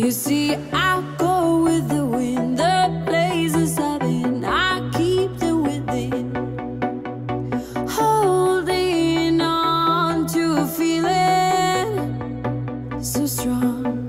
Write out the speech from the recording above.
You see, I go with the wind, the places I've been, I keep them within, holding on to a feeling so strong.